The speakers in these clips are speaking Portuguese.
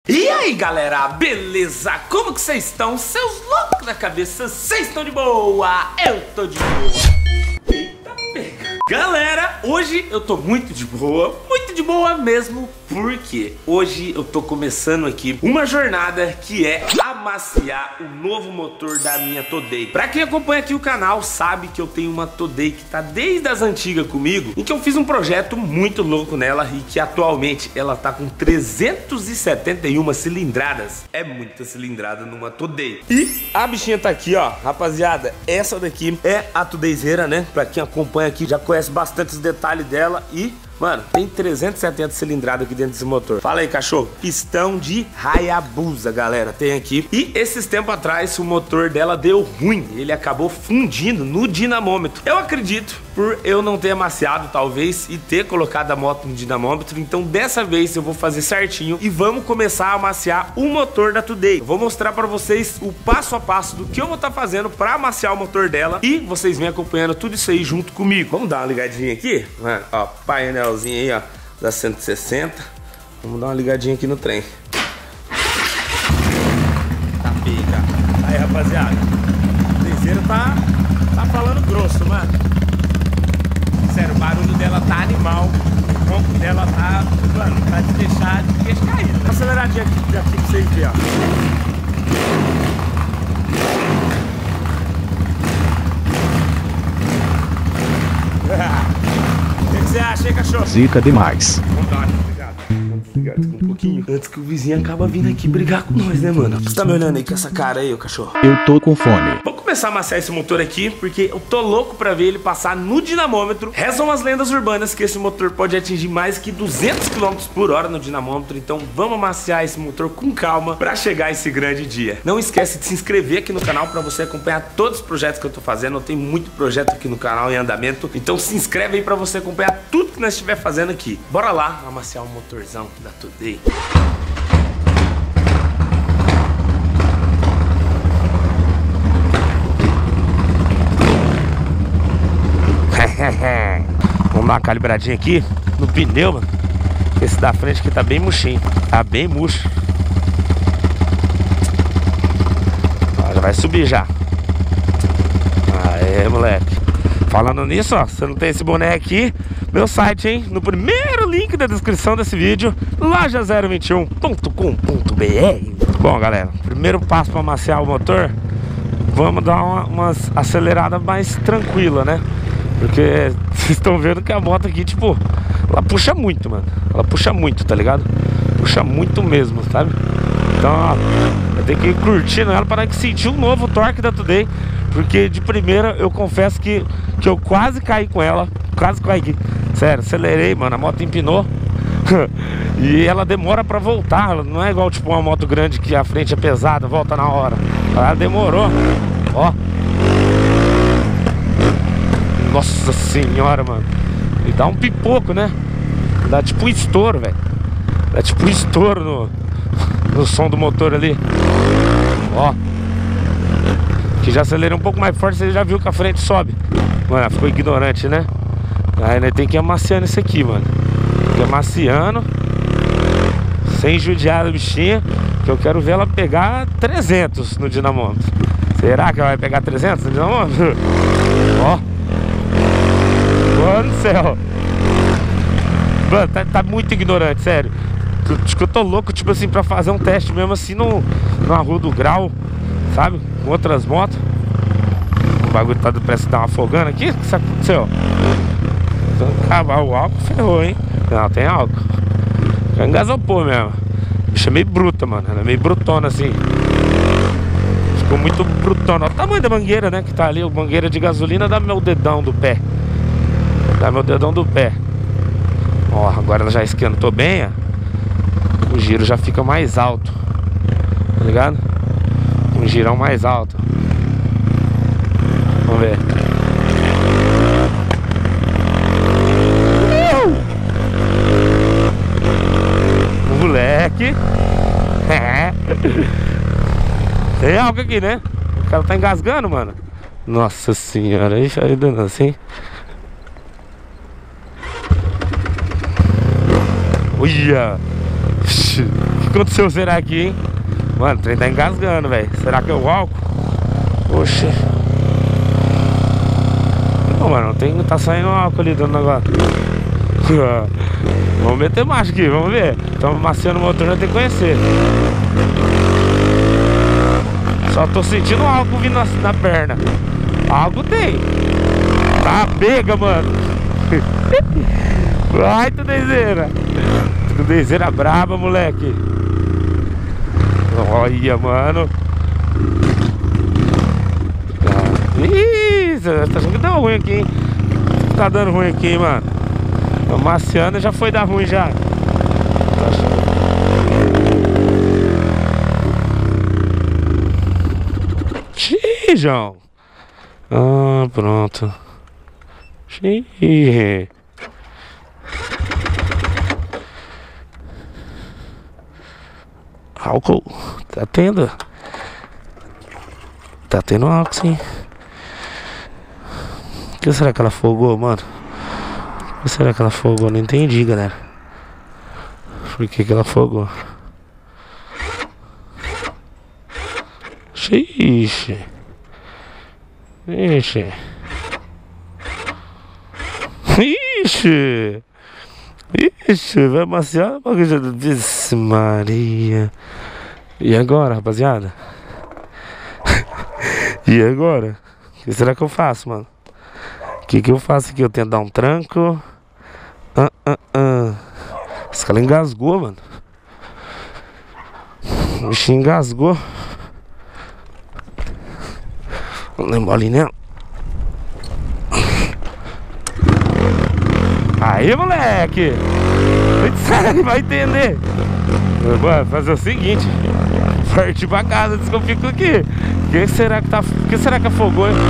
E aí galera, beleza? Como que vocês estão? Seus loucos da cabeça, vocês estão de boa? Eu tô de boa. Eita pega. Galera, hoje eu tô muito de boa mesmo, porque hoje eu tô começando aqui uma jornada que é amaciar o novo motor da minha Today. Pra quem acompanha aqui o canal sabe que eu tenho uma Today que tá desde as antigas comigo, em que eu fiz um projeto muito louco nela e que atualmente ela tá com 371 cilindradas. É muita cilindrada numa Today. E a bichinha tá aqui, ó, rapaziada. Essa daqui é a Todayzeira, né? Pra quem acompanha aqui já conhece bastante os detalhes dela e... mano, tem 370 cilindradas aqui dentro desse motor. Fala aí, cachorro. Pistão de Hayabusa, galera, tem aqui. E esses tempos atrás o motor dela deu ruim. Ele acabou fundindo no dinamômetro. Eu acredito, por eu não ter amaciado, talvez, e ter colocado a moto no dinamômetro. Então dessa vez eu vou fazer certinho e vamos começar a amaciar o motor da Today. Eu vou mostrar pra vocês o passo a passo do que eu vou estar fazendo pra amaciar o motor dela. E vocês vêm acompanhando tudo isso aí junto comigo. Vamos dar uma ligadinha aqui? Mano, ó, painel aí, ó, da 160. Vamos dar uma ligadinha aqui no trem. Tá pica. Aí, rapaziada, o Todayzeira tá falando grosso, mano. Sério, o barulho dela tá animal. O ronco dela tá, mano, tá de deixar de queixo caído. Dá uma aceleradinha aqui pra vocês verem, ó. O que você acha, hein, cachorro? Zica demais. Vamos dar uma desligada. Vamos desligar um pouquinho antes que o vizinho acaba vindo aqui brigar com nós, né, mano? Você tá me olhando aí com essa cara aí, ô cachorro? Eu tô com fome. Vou começar a amaciar esse motor aqui, porque eu tô louco pra ver ele passar no dinamômetro. Rezam as lendas urbanas que esse motor pode atingir mais que 200 km por hora no dinamômetro. Então vamos amaciar esse motor com calma pra chegar esse grande dia. Não esquece de se inscrever aqui no canal pra você acompanhar todos os projetos que eu tô fazendo. Eu tenho muito projeto aqui no canal em andamento. Então se inscreve aí pra você acompanhar tudo que nós estiver fazendo aqui. Bora lá amaciar um motorzão da Today. Vamos dar uma calibradinha aqui no pneu, mano. Esse da frente aqui tá bem murchinho. Tá bem murcho. Ó, já vai subir já. Aê, moleque. Falando nisso, ó, se não tem esse boné aqui, meu site, hein? No primeiro link da descrição desse vídeo, loja021.com.br. Bom, galera, primeiro passo para amaciar o motor, vamos dar umas aceleradas mais tranquila, né? Porque vocês estão vendo que a moto aqui, tipo, ela puxa muito, mano. Ela puxa muito, tá ligado? Puxa muito mesmo, sabe? Então, ó, eu tenho que ir curtindo ela para sentir um novo torque da Today. Porque de primeira eu confesso que eu quase caí com ela. Quase caí. Sério, acelerei, mano. A moto empinou. E ela demora pra voltar. Ela não é igual tipo uma moto grande que a frente é pesada, volta na hora. Ela demorou. Ó. Nossa senhora, mano. E dá um pipoco, né? Dá tipo um estouro, velho. Dá tipo um estouro no som do motor ali. Ó. Que já acelerei um pouco mais forte, você já viu que a frente sobe. Mano, ficou ignorante, né? Aí nós tem que ir amaciando isso aqui, mano. Tem que ir amaciando, sem judiar a bichinha, que eu quero ver ela pegar 300 no dinamômetro. Será que ela vai pegar 300 no dinamômetro? Ó. Mano do céu. Mano, tá muito ignorante, sério. Acho que eu tô louco, tipo assim, pra fazer um teste mesmo assim na Rua do Grau, sabe? Com outras motos. O bagulho tá parece que tá afogando aqui. O que aconteceu? Então, acabar o álcool, ferrou, hein? Não, tem álcool. Já engasopou mesmo. A bicha é meio bruta, mano. Ela é meio brutona assim. Ficou muito brutona. Olha o tamanho da mangueira, né? Que tá ali. A mangueira de gasolina dá meu dedão do pé. Dá meu dedão do pé. Ó, agora ela já esquentou bem, ó. O giro já fica mais alto. Tá ligado? Um girão mais alto. Vamos ver. Moleque. Tem algo aqui, né? O cara tá engasgando, mano. Nossa senhora, aí dando assim. Olha. aconteceu será aqui, hein? Mano, o trem tá engasgando, velho. Será que é o álcool? Oxi. Não, mano, tá saindo álcool ali dando negócio. Vamos meter marcha aqui, vamos ver. Estamos maciando o motor, já tem que conhecer. Só tô sentindo álcool vindo na perna. Álcool tem. Tá pega, mano. Vai, Tudezeira. Tudezeira braba, moleque. Olha, mano. Ih, tá achando que deu ruim aqui, hein? Tá dando ruim aqui, hein, mano. Tô maciando, já foi dar ruim já. Xiii, João. Ah, pronto. Xiii. Álcool. Tá tendo. Tá tendo álcool, sim. O que será que ela afogou, mano? O que será que ela afogou? Não entendi, galera. Por que ela afogou? Ixi. Ixi. Ixi. Ixi, vai maciar. Vixe Maria. E agora, rapaziada? E agora? O que será que eu faço, mano? O que eu faço aqui? Eu tento dar um tranco. Esse cara engasgou, mano. O bichinho engasgou. Vamos lembrar ali nela. Aí, moleque. Vai entender. Mano, fazer o seguinte. Partir pra casa, diz que eu fico aqui. Que será que afogou, hein?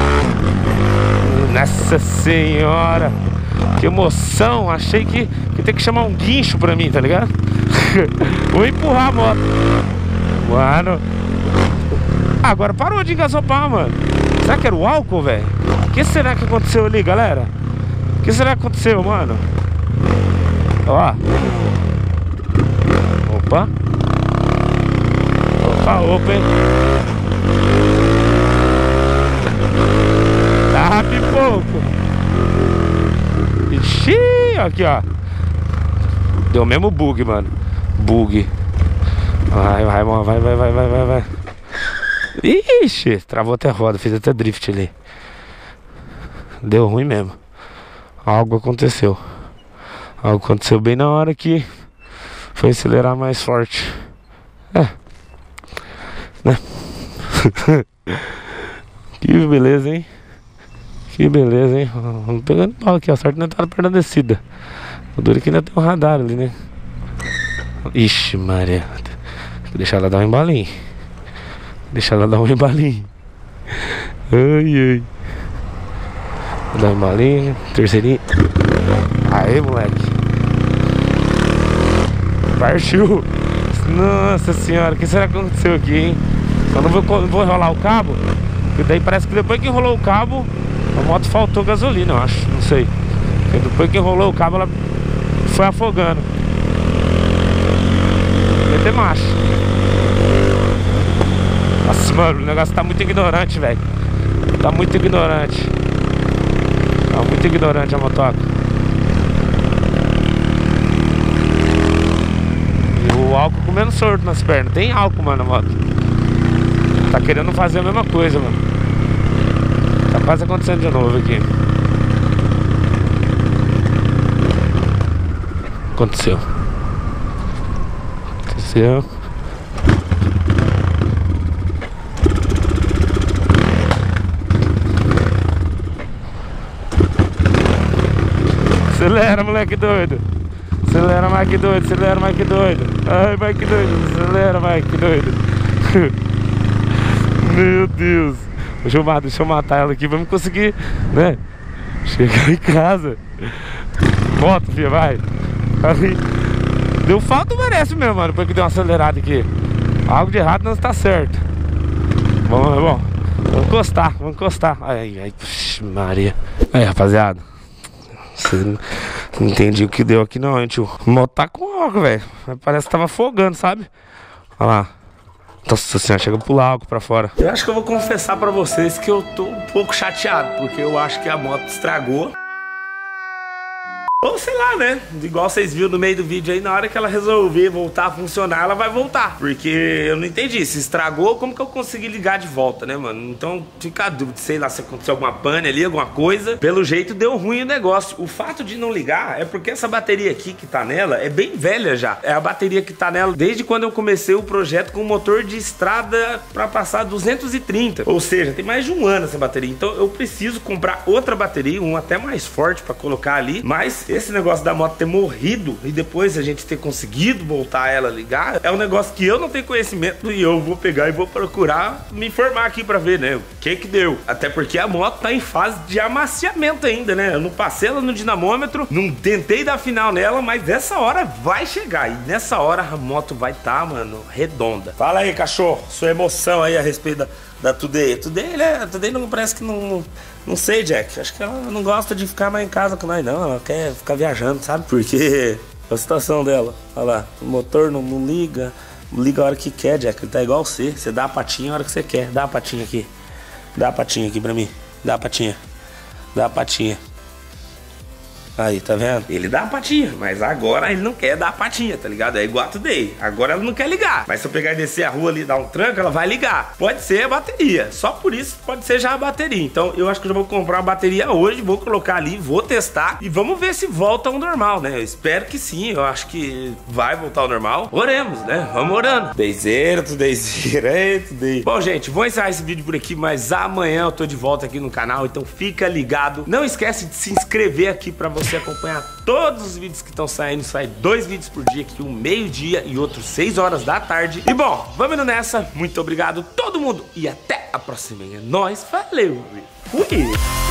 Nossa senhora. Que emoção. Achei que tem que chamar um guincho pra mim, tá ligado? Vou empurrar a moto. Mano. Agora parou de engasopar, mano. Será que era o álcool, velho? O que será que aconteceu ali, galera? O que será que aconteceu, mano? Ó. Opa. Opa, hein? Tá pipoco. Ixi, aqui, ó. Deu mesmo bug, mano. Bug. Vai. Ixi, travou até a roda, fez até drift ali. Deu ruim mesmo. Algo aconteceu. Algo aconteceu bem na hora que foi acelerar mais forte. Né? Que beleza, hein? Que beleza, hein? Vamos pegando pau aqui, ó. Sorte não tá perto da descida. O duro é que ainda tem um radar ali, né? Ixi, Maria. Deixa ela dar um embalinho. Deixa ela dar um embalinho. Ai. Vou dar um embalinho. Terceirinho. Aê, moleque. Partiu. Nossa senhora, o que será que aconteceu aqui, hein? Eu não vou enrolar o cabo. Porque daí parece que depois que enrolou o cabo, a moto faltou gasolina, eu acho. Não sei. Porque depois que enrolou o cabo, ela foi afogando. Meter marcha. Nossa, mano, o negócio tá muito ignorante, velho. Tá muito ignorante. Tá muito ignorante a motoca. E o álcool comendo sorto nas pernas. Tem álcool, mano, na moto. Tá querendo fazer a mesma coisa, mano. Tá quase acontecendo de novo aqui. Aconteceu. Acelera, moleque doido. Acelera, Mike doido. Acelera, Mike doido. Ai, Mike doido. Acelera, Mike doido. Meu Deus. Deixa eu matar ela aqui. Vamos conseguir, né? Chegar em casa. Moto, filha, vai. Ali. Deu falta, merece mesmo, mano. Depois que deu uma acelerada aqui. Algo de errado não está certo. Vamos encostar. Ai, puxa, Maria. Aí, rapaziada. Você não entendi o que deu aqui não, hein, tio. A moto tá com louco, velho. Parece que tava afogando, sabe? Olha lá. Nossa senhora, chega a pular álcool pra fora. Eu acho que eu vou confessar pra vocês que eu tô um pouco chateado, porque eu acho que a moto estragou. Ou sei lá, né? Igual vocês viram no meio do vídeo aí, na hora que ela resolver voltar a funcionar, ela vai voltar. Porque eu não entendi, se estragou, como que eu consegui ligar de volta, né, mano? Então fica a dúvida, sei lá, se aconteceu alguma pane ali, alguma coisa. Pelo jeito deu ruim o negócio. O fato de não ligar é porque essa bateria aqui que tá nela é bem velha já. É a bateria que tá nela desde quando eu comecei o projeto com motor de estrada pra passar 230. Ou seja, tem mais de um ano essa bateria. Então eu preciso comprar outra bateria, uma até mais forte pra colocar ali. Mas esse negócio da moto ter morrido e depois a gente ter conseguido voltar ela a ligar é um negócio que eu não tenho conhecimento e eu vou pegar e vou procurar me informar aqui pra ver, né, o que deu. Até porque a moto tá em fase de amaciamento ainda, né? Eu não passei ela no dinamômetro, não tentei dar final nela, mas essa hora vai chegar e nessa hora a moto vai tá, mano, redonda. Fala aí, cachorro, sua emoção aí a respeito da Today. Today não parece que não sei, Jack. Acho que ela não gosta de ficar mais em casa com nós, não. Ela quer ficar viajando, sabe? Porque a situação dela, olha lá, o motor não liga. Liga a hora que quer, Jack. Ele tá igual você. Você dá a patinha a hora que você quer. Dá a patinha aqui. Dá a patinha aqui pra mim. Dá a patinha. Dá a patinha. Aí, tá vendo? Ele dá a patinha, mas agora ele não quer dar a patinha, tá ligado? É igual a Today. Agora ela não quer ligar. Mas se eu pegar e descer a rua ali e dar um tranco, ela vai ligar. Pode ser a bateria. Só por isso pode ser já a bateria. Então eu acho que eu já vou comprar uma bateria hoje, vou colocar ali, vou testar e vamos ver se volta ao normal, né? Eu espero que sim. Eu acho que vai voltar ao normal. Oremos, né? Vamos orando. Tudayzeira, Today. Bom, gente, vou encerrar esse vídeo por aqui, mas amanhã eu tô de volta aqui no canal, então fica ligado. Não esquece de se inscrever aqui pra você acompanhar todos os vídeos que estão saindo. Sai 2 vídeos por dia aqui, um meio-dia e outro 6 horas da tarde. E bom, vamos indo nessa. Muito obrigado todo mundo e até a próxima. É nóis, valeu, fui!